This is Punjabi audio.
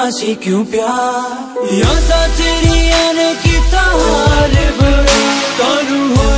सी क्यों प्यार, यादां तेरियां ने कीता हाल बुरा, तानू